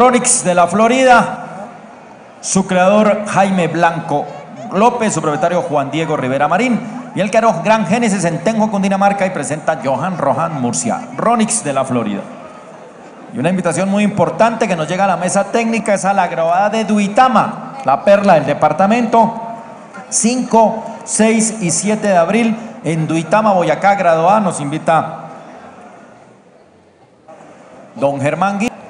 Ronix de la Florida, su creador Jaime Blanco López, su propietario Juan Diego Rivera Marín, y el carro Gran Génesis en Tenjo, Cundinamarca, y presenta Johan Rohan Murcia. Ronix de la Florida. Y una invitación muy importante que nos llega a la mesa técnica es a la graduada de Duitama, la perla del departamento, 5, 6 y 7 de abril en Duitama, Boyacá. Graduada nos invita don Germán Gui.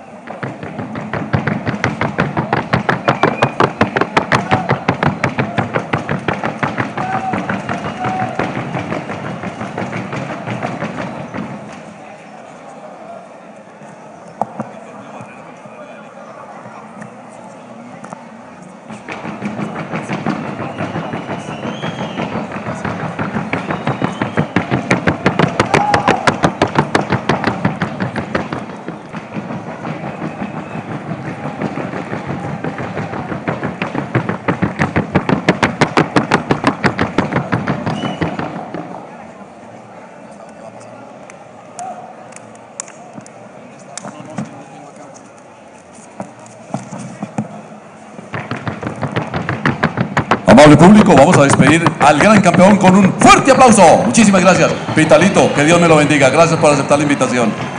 Amable público, vamos a despedir al gran campeón con un fuerte aplauso. Muchísimas gracias. Vitalito, que Dios me lo bendiga. Gracias por aceptar la invitación.